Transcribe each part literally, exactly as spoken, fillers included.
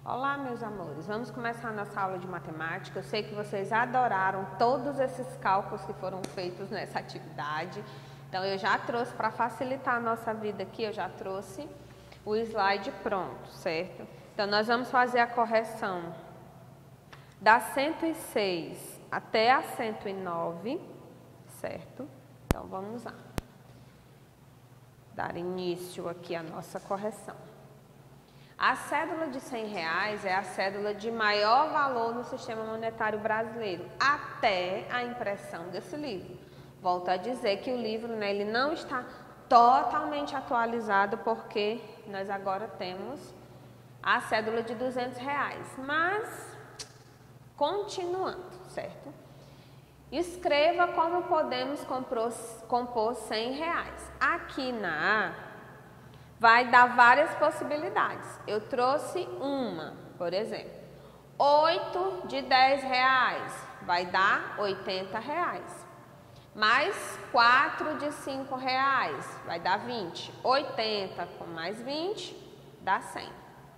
Olá, meus amores, vamos começar a nossa aula de matemática. Eu sei que vocês adoraram todos esses cálculos que foram feitos nessa atividade. Então, eu já trouxe, para facilitar a nossa vida aqui, eu já trouxe o slide pronto, certo? Então, nós vamos fazer a correção da cento e seis até a cento e nove, certo? Então, vamos lá. Dar início aqui à nossa correção. A cédula de cem reais é a cédula de maior valor no sistema monetário brasileiro, até a impressão desse livro. Volto a dizer que o livro, né, ele não está totalmente atualizado, porque nós agora temos a cédula de duzentos reais. Mas, continuando, certo? Escreva como podemos compor, compor cem reais. Aqui na A, vai dar várias possibilidades. Eu trouxe uma, por exemplo. oito de dez reais vai dar oitenta reais. Mais quatro de cinco reais vai dar vinte. oitenta com mais vinte dá cem.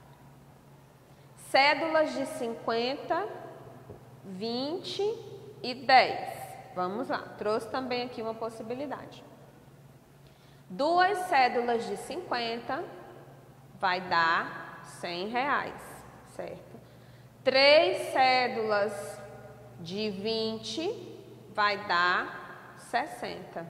Cédulas de cinquenta, vinte e dez. Vamos lá, trouxe também aqui uma possibilidade. Duas cédulas de cinquenta vai dar cem reais, certo? Três cédulas de vinte vai dar sessenta.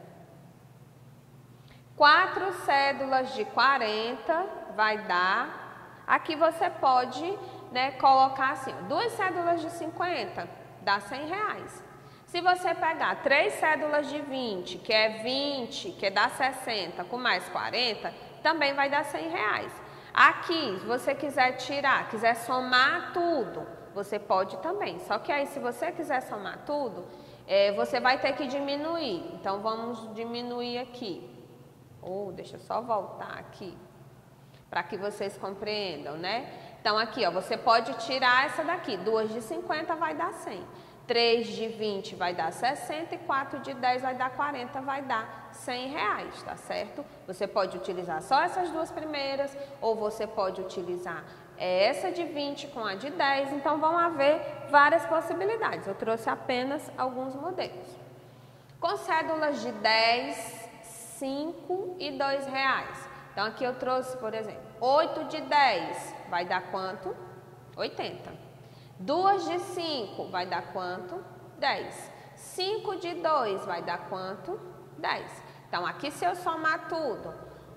Quatro cédulas de quarenta vai dar... Aqui você pode, né, colocar assim, duas cédulas de cinquenta dá cem reais. Se você pegar três cédulas de vinte, que é vinte, que dá sessenta, com mais quarenta, também vai dar cem reais. Aqui, se você quiser tirar, quiser somar tudo, você pode também. Só que aí, se você quiser somar tudo, é, você vai ter que diminuir. Então, vamos diminuir aqui. Oh, deixa eu só voltar aqui, para que vocês compreendam, né? Então, aqui, ó, você pode tirar essa daqui. Duas de cinquenta vai dar cem. três de vinte vai dar sessenta e quatro de dez vai dar quarenta, vai dar cem reais, tá certo? Você pode utilizar só essas duas primeiras, ou você pode utilizar essa de vinte com a de dez, então vão haver várias possibilidades. Eu trouxe apenas alguns modelos. Com cédulas de dez, cinco e dois reais. Então aqui eu trouxe, por exemplo, oito de dez vai dar quanto? oitenta. duas de cinco vai dar quanto? dez. cinco de dois vai dar quanto? dez. Então, aqui se eu somar tudo,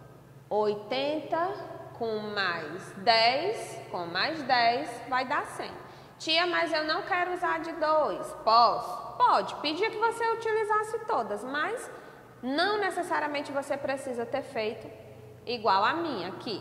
oitenta com mais dez, com mais dez, vai dar cem. Tia, mas eu não quero usar de dois. Posso? Pode. Pedia que você utilizasse todas, mas não necessariamente você precisa ter feito igual a minha aqui.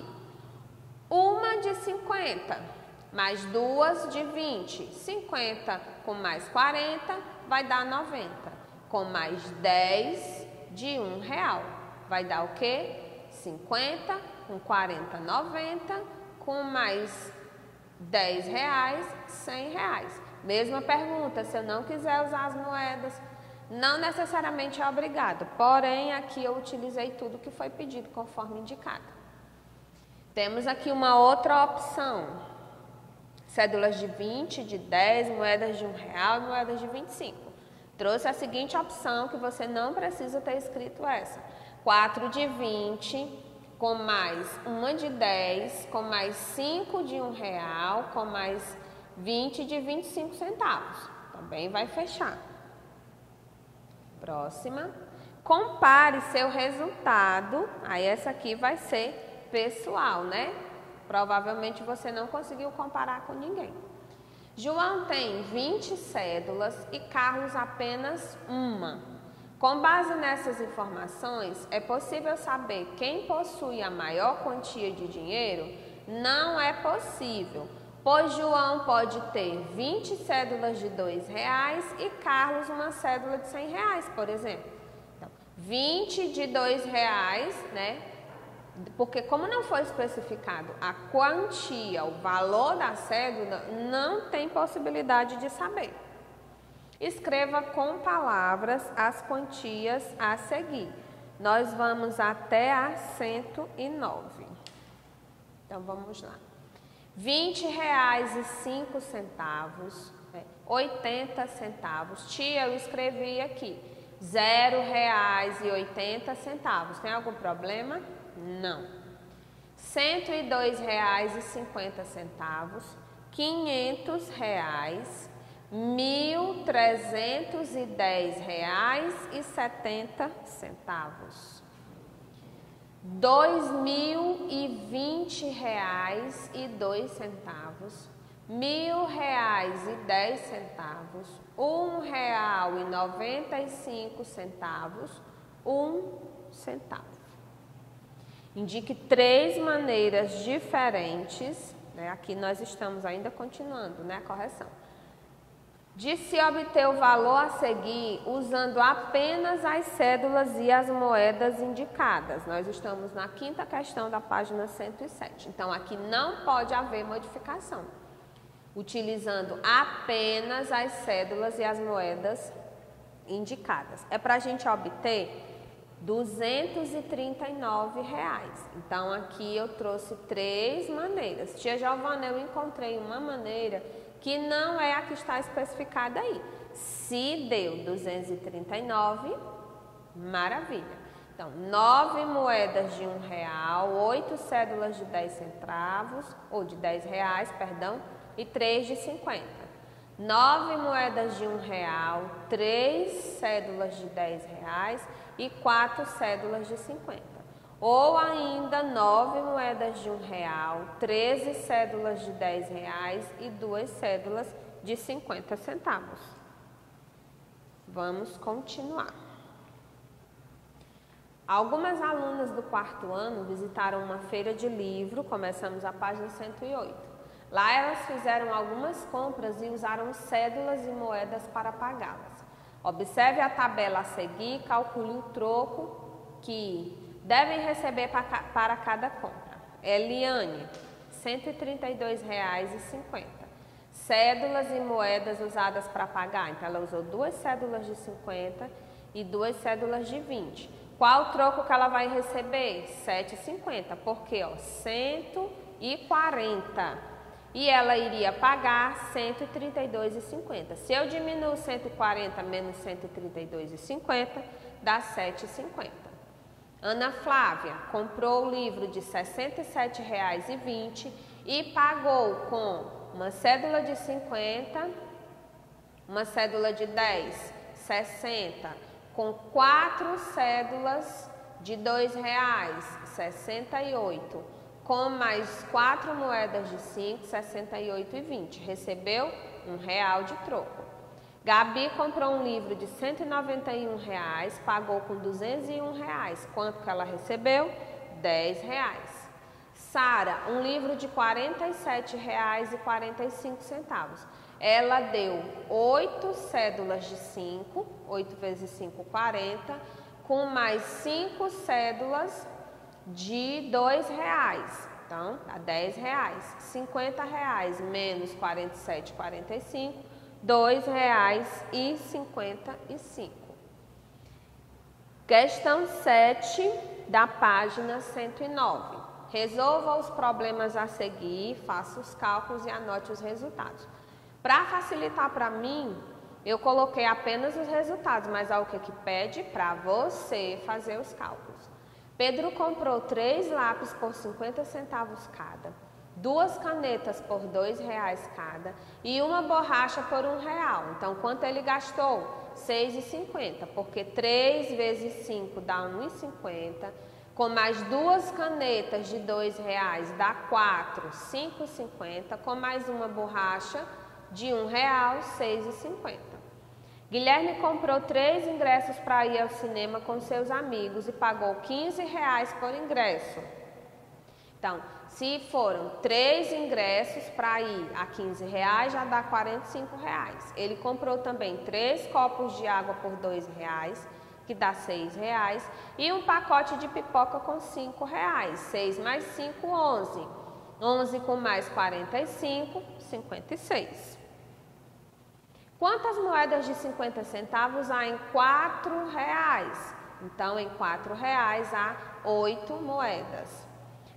Uma de cinquenta. Mais duas de vinte, cinquenta com mais quarenta vai dar noventa. Com mais dez de um real, vai dar o quê? cinquenta com quarenta, noventa, com mais dez reais, cem reais. Mesma pergunta, se eu não quiser usar as moedas, não necessariamente é obrigado. Porém, aqui eu utilizei tudo que foi pedido conforme indicado. Temos aqui uma outra opção. Cédulas de vinte, de dez, moedas de um real e moedas de vinte e cinco. Trouxe a seguinte opção, que você não precisa ter escrito essa. quatro de vinte, com mais uma de dez, com mais cinco de um real, com mais vinte de vinte e cinco centavos. Também vai fechar. Próxima. Compare seu resultado. Aí essa aqui vai ser pessoal, né? Provavelmente você não conseguiu comparar com ninguém. João tem vinte cédulas e Carlos apenas uma. Com base nessas informações, é possível saber quem possui a maior quantia de dinheiro? Não é possível, pois João pode ter vinte cédulas de dois reais e Carlos uma cédula de cem reais, por exemplo. Então, vinte de dois reais, né? Porque como não foi especificado a quantia, o valor da cédula, não tem possibilidade de saber. Escreva com palavras as quantias a seguir. Nós vamos até a cento e nove. Então, vamos lá. vinte reais e cinco centavos, né? oitenta centavos. Tia, eu escrevi aqui, zero reais e oitenta centavos. Tem algum problema? Não. cento e dois reais e cinquenta centavos, quinhentos reais, mil trezentos e dez reais e setenta centavos, dois mil e vinte reais e dois centavos, mil reais e dez centavos, um real e noventa e cinco centavos, um centavo. Indique três maneiras diferentes, né? Aqui nós estamos ainda continuando, né, a correção, de se obter o valor a seguir usando apenas as cédulas e as moedas indicadas. Nós estamos na quinta questão da página cento e sete. Então, aqui não pode haver modificação. Utilizando apenas as cédulas e as moedas indicadas. É para a gente obter duzentos e trinta e nove reais. Então, aqui eu trouxe três maneiras. Tia Giovana, eu encontrei uma maneira que não é a que está especificada aí. Se deu duzentos e trinta e nove, maravilha. Então, nove moedas de um real, oito cédulas de dez centavos, ou de dez reais, perdão, e três de cinquenta. Nove moedas de um real, três cédulas de dez reais e quatro cédulas de cinquenta. Ou ainda nove moedas de um real, treze cédulas de dez reais e duas cédulas de cinquenta centavos. Vamos continuar. Algumas alunas do quarto ano visitaram uma feira de livro, começamos a página cento e oito. Lá elas fizeram algumas compras e usaram cédulas e moedas para pagá-las. Observe a tabela a seguir e calcule o troco que devem receber para cada compra. Eliane, cento e trinta e dois reais e cinquenta centavos. Cédulas e moedas usadas para pagar. Então, ela usou duas cédulas de cinquenta e duas cédulas de vinte. Qual o troco que ela vai receber? sete reais e cinquenta centavos. Por quê? Ó, cento e quarenta. E ela iria pagar cento e trinta e dois reais e cinquenta centavos. Se eu diminuo cento e quarenta menos cento e trinta e dois reais e cinquenta centavos, dá sete reais e cinquenta centavos. Ana Flávia comprou o livro de sessenta e sete reais e vinte centavos e pagou com uma cédula de cinquenta, uma cédula de dez, sessenta, com quatro cédulas de dois reais, sessenta e oito, com mais quatro moedas de cinco, sessenta e oito e vinte. Recebeu um real de troco. Gabi comprou um livro de cento e noventa e um reais, pagou com duzentos e um reais. Quanto que ela recebeu? dez reais. Sara, um livro de quarenta e sete reais e quarenta e cinco centavos. Ela deu oito cédulas de cinco, oito vezes cinco, quarenta, com mais cinco cédulas de dois reais. Então, dá dez reais. cinquenta reais menos quarenta e sete, quarenta e cinco, dois reais e cinquenta e cinco. Questão sete da página cento e nove. Resolva os problemas a seguir, faça os cálculos e anote os resultados. Para facilitar para mim, eu coloquei apenas os resultados, mas olha o que que pede para você fazer os cálculos. Pedro comprou três lápis por cinquenta centavos cada, duas canetas por dois reais cada e uma borracha por um real. Então, quanto ele gastou? seis reais e cinquenta, porque três vezes cinco dá um real e cinquenta, com mais duas canetas de dois reais dá quatro, cinco reais e cinquenta, com mais uma borracha de um real, seis reais e cinquenta. Guilherme comprou três ingressos para ir ao cinema com seus amigos e pagou quinze reais por ingresso. Então, se foram três ingressos para ir a quinze reais, já dá quarenta e cinco reais. Ele comprou também três copos de água por dois reais, que dá seis reais, e um pacote de pipoca com cinco reais. seis mais cinco, onze. onze com mais quarenta e cinco, cinquenta e seis. Quantas moedas de cinquenta centavos há em quatro reais? Então, em quatro reais há oito moedas.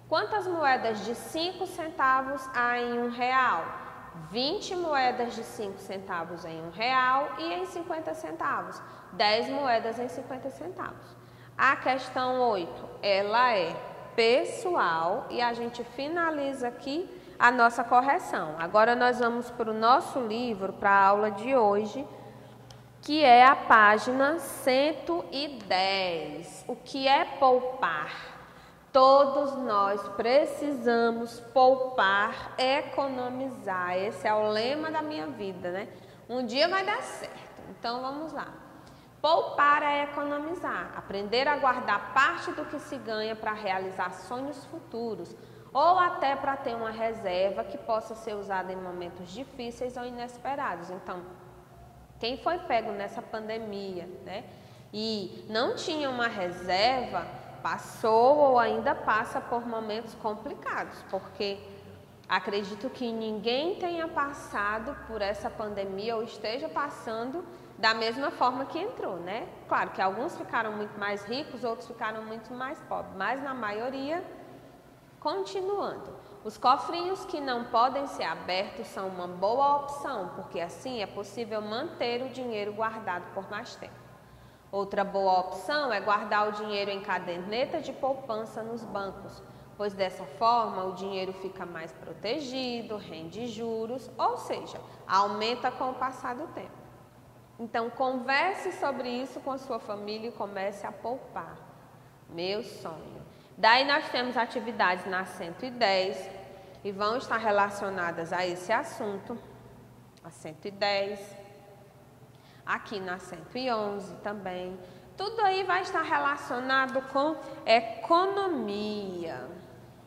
Quantas moedas de cinco centavos há em um real? vinte moedas de cinco centavos em um real e em cinquenta centavos. dez moedas em cinquenta centavos. A questão oito, ela é pessoal e a gente finaliza aqui a nossa correção. Agora nós vamos para o nosso livro, para a aula de hoje, que é a página cento e dez. O que é poupar? Todos nós precisamos poupar, economizar. Esse é o lema da minha vida, né? Um dia vai dar certo. Então vamos lá. Poupar é economizar, aprender a guardar parte do que se ganha para realizar sonhos futuros ou até para ter uma reserva que possa ser usada em momentos difíceis ou inesperados. Então, quem foi pego nessa pandemia, né, e não tinha uma reserva, passou ou ainda passa por momentos complicados, porque acredito que ninguém tenha passado por essa pandemia ou esteja passando da mesma forma que entrou, né? Claro que alguns ficaram muito mais ricos, outros ficaram muito mais pobres, mas na maioria, continuando. Os cofrinhos que não podem ser abertos são uma boa opção, porque assim é possível manter o dinheiro guardado por mais tempo. Outra boa opção é guardar o dinheiro em caderneta de poupança nos bancos, pois dessa forma o dinheiro fica mais protegido, rende juros, ou seja, aumenta com o passar do tempo. Então, converse sobre isso com a sua família e comece a poupar. Meu sonho. Daí nós temos atividades na cento e dez e vão estar relacionadas a esse assunto, a cento e dez, aqui na cento e onze também. Tudo aí vai estar relacionado com economia.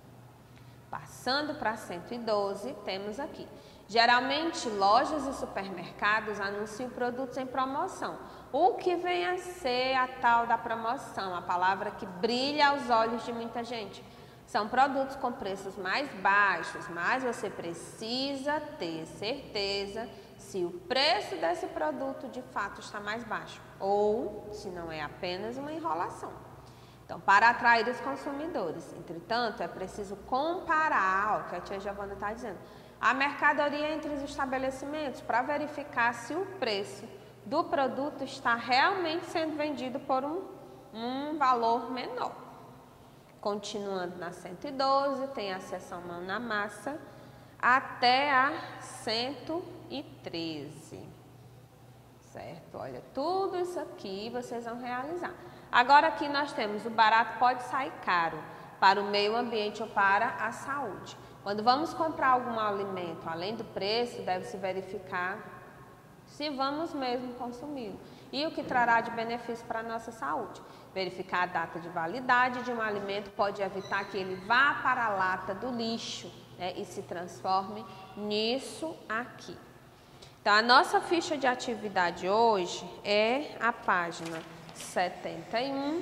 Passando para cento e doze, temos aqui. Geralmente, lojas e supermercados anunciam produtos em promoção. O que vem a ser a tal da promoção? A palavra que brilha aos olhos de muita gente. São produtos com preços mais baixos, mas você precisa ter certeza se o preço desse produto de fato está mais baixo ou se não é apenas uma enrolação. Então, para atrair os consumidores, entretanto, é preciso comparar, ó, o que a tia Giovana está dizendo, a mercadoria entre os estabelecimentos para verificar se o preço do produto está realmente sendo vendido por um, um valor menor. Continuando na cento e doze, tem a seção mão na massa, até a cento e treze. Certo? Olha, tudo isso aqui vocês vão realizar. Agora aqui nós temos o barato pode sair caro para o meio ambiente ou para a saúde. Quando vamos comprar algum alimento, além do preço, deve-se verificar se vamos mesmo consumi-lo e o que trará de benefício para a nossa saúde. Verificar a data de validade de um alimento pode evitar que ele vá para a lata do lixo, né, e se transforme nisso aqui. Então, a nossa ficha de atividade hoje é a página setenta e um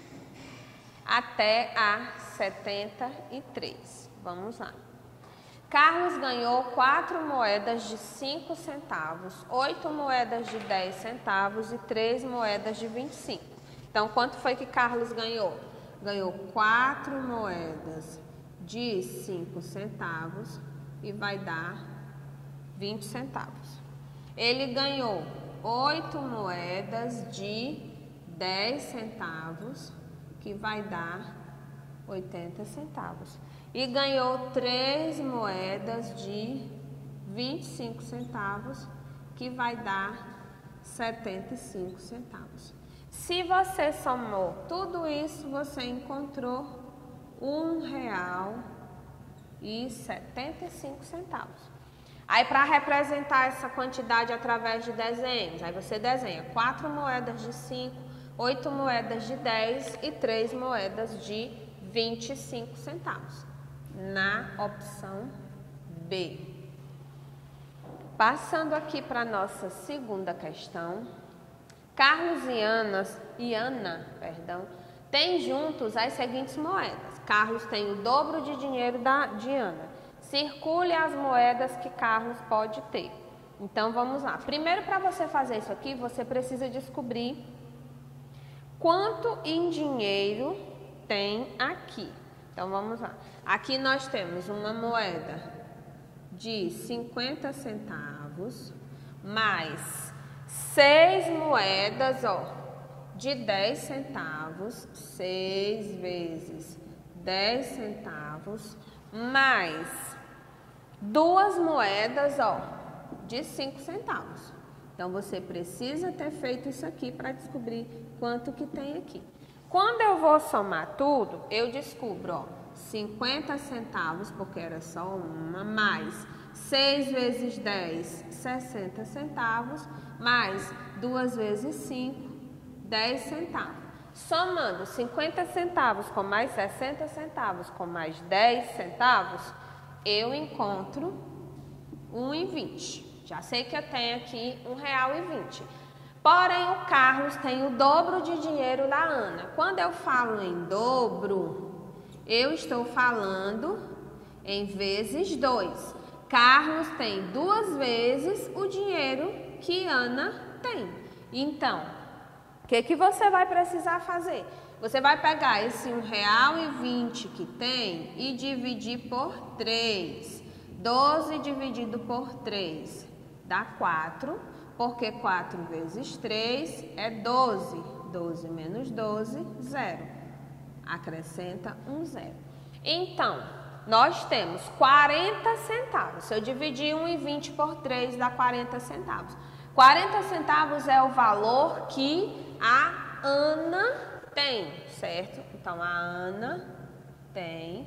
até a setenta e três. Vamos lá. Carlos ganhou quatro moedas de cinco centavos, oito moedas de dez centavos e três moedas de vinte e cinco. Então, quanto foi que Carlos ganhou? Ganhou quatro moedas de cinco centavos e vai dar vinte centavos. Ele ganhou oito moedas de dez centavos, que vai dar oitenta centavos. E ganhou três moedas de vinte e cinco centavos, que vai dar setenta e cinco centavos. Se você somou tudo isso, você encontrou um real e setenta e cinco centavos. Aí, para representar essa quantidade através de desenhos, aí você desenha quatro moedas de cinco, oito moedas de dez e três moedas de vinte e cinco centavos. Na opção B. Passando aqui para a nossa segunda questão, Carlos e Ana, e Ana, perdão, têm juntos as seguintes moedas. Carlos tem o dobro de dinheiro da, de Ana. Circule as moedas que Carlos pode ter. Então, vamos lá. Primeiro, para você fazer isso aqui, você precisa descobrir quanto em dinheiro tem aqui. Então, vamos lá. Aqui nós temos uma moeda de cinquenta centavos, mais seis moedas, ó, de dez centavos, seis vezes dez centavos, mais duas moedas, ó, de cinco centavos. Então, você precisa ter feito isso aqui para descobrir quanto que tem aqui. Quando eu vou somar tudo, eu descubro, ó, cinquenta centavos, porque era só uma, mais seis vezes dez, sessenta centavos, mais duas vezes cinco, dez centavos. Somando cinquenta centavos com mais sessenta centavos com mais dez centavos, eu encontro um real e vinte. Já sei que eu tenho aqui um real e vinte. Porém, o Carlos tem o dobro de dinheiro da Ana. Quando eu falo em dobro, eu estou falando em vezes dois. Carlos tem duas vezes o dinheiro que Ana tem. Então, o que, que você vai precisar fazer? Você vai pegar esse um real e vinte que tem e dividir por três. doze dividido por três dá quatro, porque quatro vezes três é doze. doze menos doze, zero. Acrescenta um zero. Então, nós temos quarenta centavos. Se eu dividir um real e vinte por três, dá quarenta centavos. quarenta centavos é o valor que a Ana tem, certo? Então, a Ana tem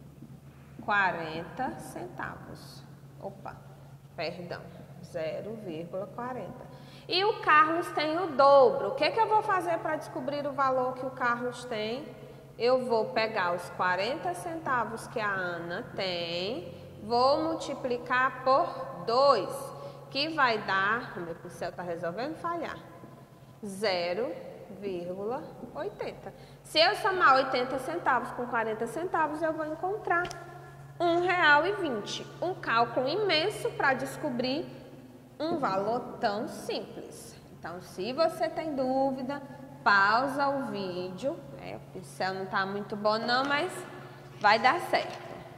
quarenta centavos. Opa, perdão, zero vírgula quarenta. E o Carlos tem o dobro. O que, que eu vou fazer para descobrir o valor que o Carlos tem? Eu vou pegar os quarenta centavos que a Ana tem, vou multiplicar por dois, que vai dar, o meu pincel está resolvendo falhar, zero vírgula oitenta. Se eu somar oitenta centavos com quarenta centavos, eu vou encontrar um real e vinte. Um cálculo imenso para descobrir um valor tão simples. Então, se você tem dúvida, pausa o vídeo. É, o pincel não está muito bom não, mas vai dar certo.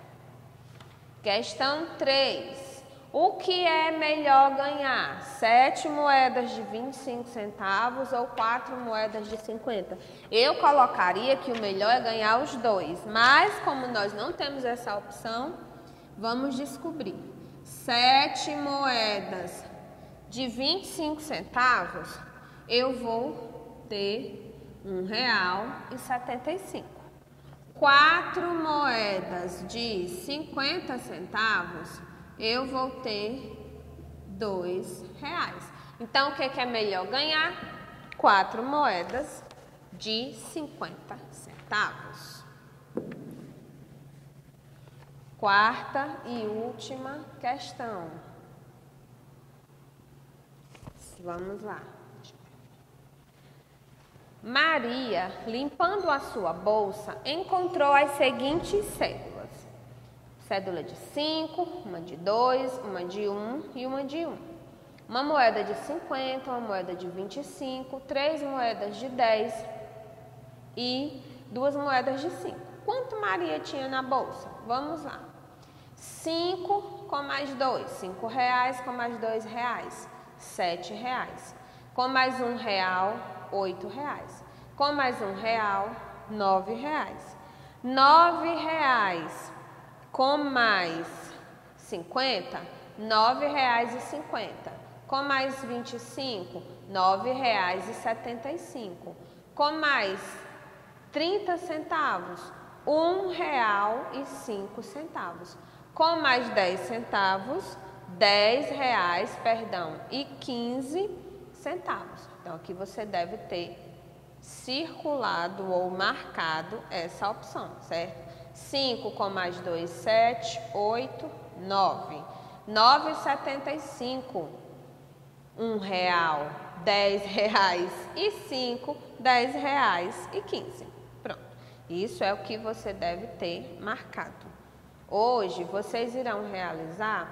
Questão três. O que é melhor ganhar? Sete moedas de vinte e cinco centavos ou quatro moedas de cinquenta? Eu colocaria que o melhor é ganhar os dois, mas como nós não temos essa opção, vamos descobrir. Sete moedas de vinte e cinco centavos, eu vou ter um real e setenta e cinco. Quatro moedas de cinquenta centavos, eu vou ter dois reais. Então, o que, que é melhor ganhar? Quatro moedas de cinquenta centavos. Quarta e última questão. Vamos lá. Maria, limpando a sua bolsa, encontrou as seguintes cédulas. Cédula de cinco, uma de dois, uma de um e uma de um. Uma moeda de cinquenta, uma moeda de vinte e cinco, três moedas de dez e duas moedas de cinco. Quanto Maria tinha na bolsa? Vamos lá. cinco com mais dois, cinco reais com mais dois reais, sete reais. Com mais um real, oito reais. Com mais um real, nove reais. Nove reais com mais cinquenta, nove reais e cinquenta. Com mais vinte e cinco, nove reais e setenta e cinco. Com mais trinta centavos, um real e cinco centavos. Com mais dez centavos, dez reais, perdão, e quinze centavos. Então, aqui você deve ter circulado ou marcado essa opção, certo? cinco com mais dois, sete, oito, nove. nove e setenta e cinco. um real, dez reais e cinco, dez reais e quinze. Pronto. Isso é o que você deve ter marcado. Hoje, vocês irão realizar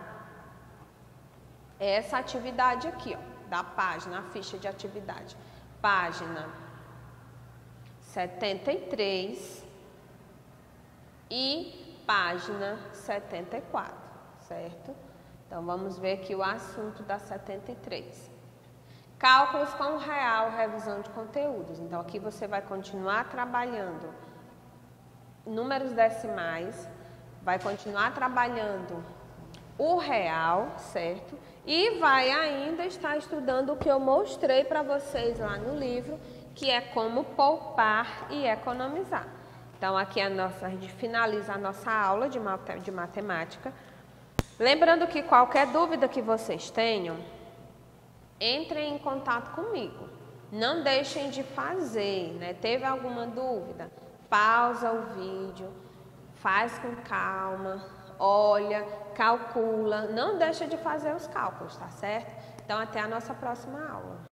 essa atividade aqui, ó, da página, a ficha de atividade. Página setenta e três e página setenta e quatro, certo? Então, vamos ver aqui o assunto da setenta e três. Cálculos com real, revisão de conteúdos. Então, aqui você vai continuar trabalhando números decimais, vai continuar trabalhando o real, certo? E vai ainda estar estudando o que eu mostrei para vocês lá no livro, que é como poupar e economizar. Então, aqui a, nossa, a gente finaliza a nossa aula de, de matemática. Lembrando que qualquer dúvida que vocês tenham, entrem em contato comigo. Não deixem de fazer, né? Teve alguma dúvida? Pausa o vídeo, faz com calma, olha, calcula, não deixa de fazer os cálculos, tá certo? Então, até a nossa próxima aula.